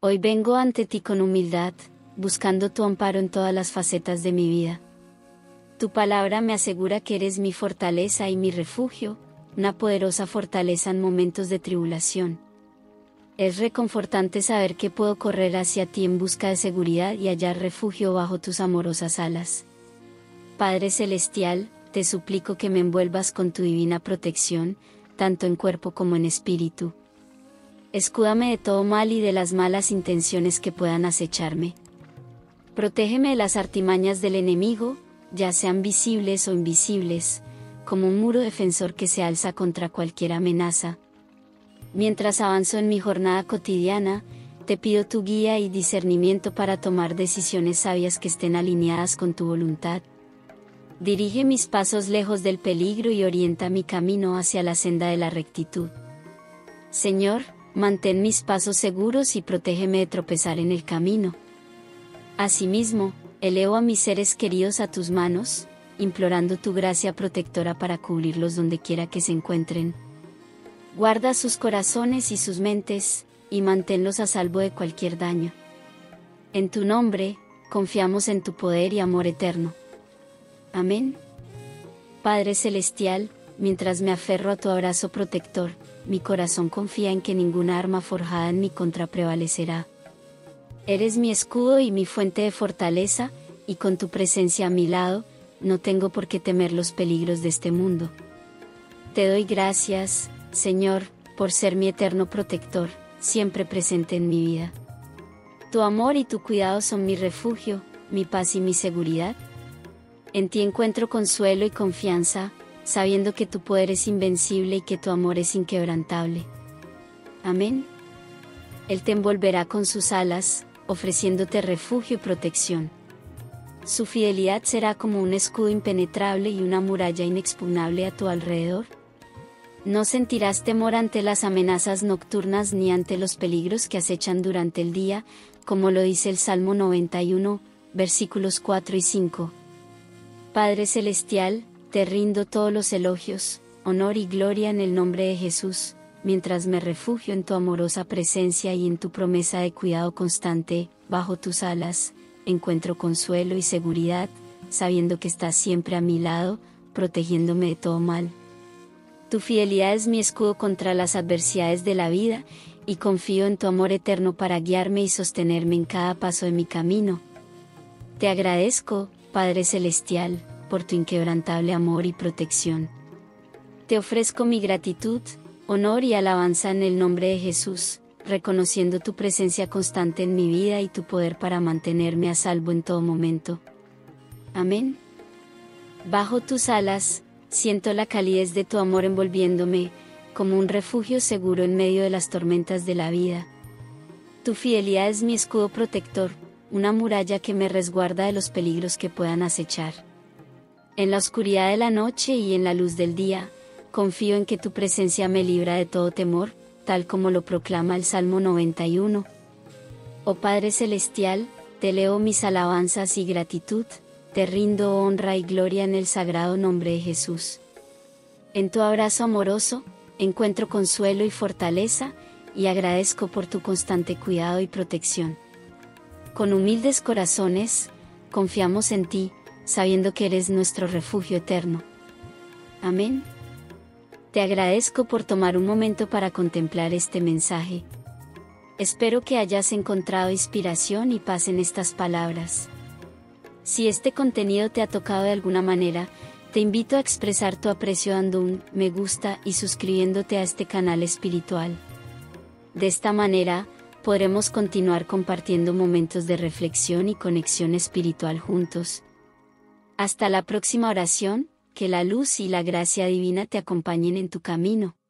Hoy vengo ante ti con humildad, buscando tu amparo en todas las facetas de mi vida. Tu palabra me asegura que eres mi fortaleza y mi refugio, una poderosa fortaleza en momentos de tribulación. Es reconfortante saber que puedo correr hacia ti en busca de seguridad y hallar refugio bajo tus amorosas alas. Padre Celestial, te suplico que me envuelvas con tu divina protección, tanto en cuerpo como en espíritu. Escúdame de todo mal y de las malas intenciones que puedan acecharme. Protégeme de las artimañas del enemigo, ya sean visibles o invisibles, como un muro defensor que se alza contra cualquier amenaza. Mientras avanzo en mi jornada cotidiana, te pido tu guía y discernimiento para tomar decisiones sabias que estén alineadas con tu voluntad. Dirige mis pasos lejos del peligro y orienta mi camino hacia la senda de la rectitud. Señor, mantén mis pasos seguros y protégeme de tropezar en el camino. Asimismo, elevo a mis seres queridos a tus manos, implorando tu gracia protectora para cubrirlos donde quiera que se encuentren. Guarda sus corazones y sus mentes, y manténlos a salvo de cualquier daño. En tu nombre, confiamos en tu poder y amor eterno. Amén. Padre Celestial, mientras me aferro a tu abrazo protector, mi corazón confía en que ninguna arma forjada en mi contra prevalecerá. Eres mi escudo y mi fuente de fortaleza, y con tu presencia a mi lado, no tengo por qué temer los peligros de este mundo. Te doy gracias, Señor, por ser mi eterno protector, siempre presente en mi vida. Tu amor y tu cuidado son mi refugio, mi paz y mi seguridad. En ti encuentro consuelo y confianza, sabiendo que tu poder es invencible y que tu amor es inquebrantable. Amén. Él te envolverá con sus alas, ofreciéndote refugio y protección. Su fidelidad será como un escudo impenetrable y una muralla inexpugnable a tu alrededor. No sentirás temor ante las amenazas nocturnas ni ante los peligros que acechan durante el día, como lo dice el Salmo 91, versículos 4 y 5. Padre Celestial, te rindo todos los elogios, honor y gloria en el nombre de Jesús, mientras me refugio en tu amorosa presencia y en tu promesa de cuidado constante. Bajo tus alas, encuentro consuelo y seguridad, sabiendo que estás siempre a mi lado, protegiéndome de todo mal. Tu fidelidad es mi escudo contra las adversidades de la vida, y confío en tu amor eterno para guiarme y sostenerme en cada paso de mi camino. Te agradezco, Padre Celestial, por tu inquebrantable amor y protección. Te ofrezco mi gratitud, honor y alabanza en el nombre de Jesús, reconociendo tu presencia constante en mi vida y tu poder para mantenerme a salvo en todo momento. Amén. Bajo tus alas, siento la calidez de tu amor envolviéndome, como un refugio seguro en medio de las tormentas de la vida. Tu fidelidad es mi escudo protector, una muralla que me resguarda de los peligros que puedan acechar. En la oscuridad de la noche y en la luz del día, confío en que tu presencia me libra de todo temor, tal como lo proclama el Salmo 91. Oh Padre Celestial, te elevo mis alabanzas y gratitud, te rindo honra y gloria en el sagrado nombre de Jesús. En tu abrazo amoroso, encuentro consuelo y fortaleza, y agradezco por tu constante cuidado y protección. Con humildes corazones, confiamos en ti, sabiendo que eres nuestro refugio eterno. Amén. Te agradezco por tomar un momento para contemplar este mensaje. Espero que hayas encontrado inspiración y paz en estas palabras. Si este contenido te ha tocado de alguna manera, te invito a expresar tu aprecio dando un me gusta y suscribiéndote a este canal espiritual. De esta manera, podremos continuar compartiendo momentos de reflexión y conexión espiritual juntos. Hasta la próxima oración, que la luz y la gracia divina te acompañen en tu camino.